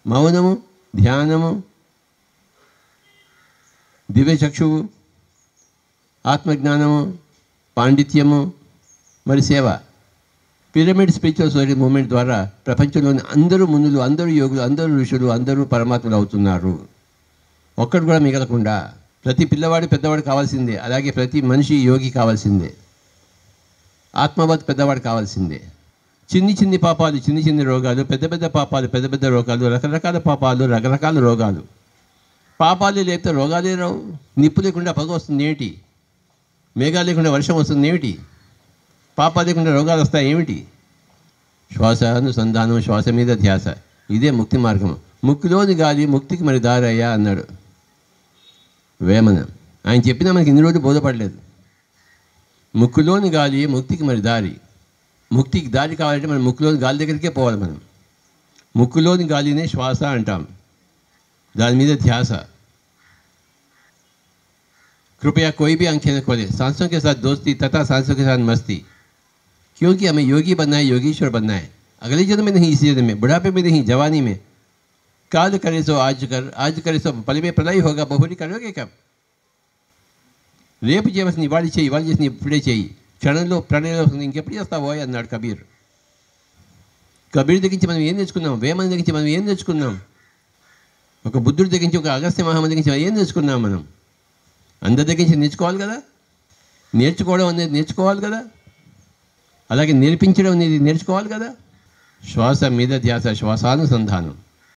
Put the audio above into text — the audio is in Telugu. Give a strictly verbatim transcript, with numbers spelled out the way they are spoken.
మౌనము, ధ్యానము, దివ్యచక్షువు, ఆత్మజ్ఞానము, పాండిత్యము, మరి సేవ. పిరమిడ్ స్పిరిచువల్ సొసైటీ మూమెంట్ ద్వారా ప్రపంచంలోని అందరూ మునులు, అందరూ యోగులు, అందరూ ఋషులు, అందరూ పరమాత్మలు అవుతున్నారు. ఒక్కడు కూడా మిగలకుండా. ప్రతి పిల్లవాడు పెద్దవాడు కావాల్సిందే, అలాగే ప్రతి మనిషి యోగి కావాల్సిందే, ఆత్మవత్ పెద్దవాడు కావాల్సిందే. చిన్ని చిన్ని పాపాలు, చిన్ని చిన్ని రోగాలు, పెద్ద పెద్ద పాపాలు, పెద్ద పెద్ద రోగాలు, రకరకాల పాపాలు, రకరకాల రోగాలు. పాపాలు లేకపోతే రోగాలే రావు. నిప్పు లేకుండా పొగ వస్తుంది ఏమిటి? మేఘాలు లేకుండా వర్షం వస్తుంది ఏమిటి? పాపాలు లేకుండా రోగాలు వస్తాయి ఏమిటి? శ్వాస అనుసంధానం, శ్వాస మీద ధ్యాస, ఇదే ముక్తి మార్గం. ముక్తిలోని గాలి ముక్తికి మరి దారయ్యా అన్నాడు వేమన. ఆయన చెప్పినా మనకి ఇన్ని రోజులు బోధపడలేదు. ముక్కులోని గాలి ముక్తికి మరి దారి. ముక్తికి దారి కావాలంటే మనం ముక్కులోని గాలి దగ్గరికే పోవాలి. మనం ముక్కులోని గాలినే శ్వాస అంటాం, దాని మీద ధ్యాస. कृपया कोई भी आंखें न खोले, सांसों के साथ दोस्ती तथा सांसों के साथ मस्ती, क्योंकि हमें योगी बनना है, योगीश्वर बनना है. अगले जन्म में नहीं, इसी जन्म में, बुढ़ापे में नहीं, जवानी में. काल करे सो आज कर, आज करे सो पल में प्रलय होगा, बहुरी करोगे कब? రేపు చేయవలసిన ఇవాళ చేయి, ఇవాళ చేసిన ఇప్పుడే చేయి, క్షణంలో ప్రణయంలో వస్తుంది, ఇంకెప్పుడు చేస్తావో అన్నాడు కబీర్. కబీర్ దగ్గర నుంచి మనం ఏం నేర్చుకున్నాం? వేమన దగ్గర నుంచి మనం ఏం నేర్చుకున్నాం? ఒక బుద్ధుడి దగ్గర నుంచి, ఒక అగస్త్య మహామని దగ్గర నుంచి ఏం నేర్చుకున్నాం? మనం అందరి దగ్గర నుంచి నేర్చుకోవాలి కదా. నేర్చుకోవడం అనేది నేర్చుకోవాలి కదా, అలాగే నేర్పించడం అనేది నేర్చుకోవాలి కదా. శ్వాస మీద ధ్యాస, శ్వాసానుసంధానం.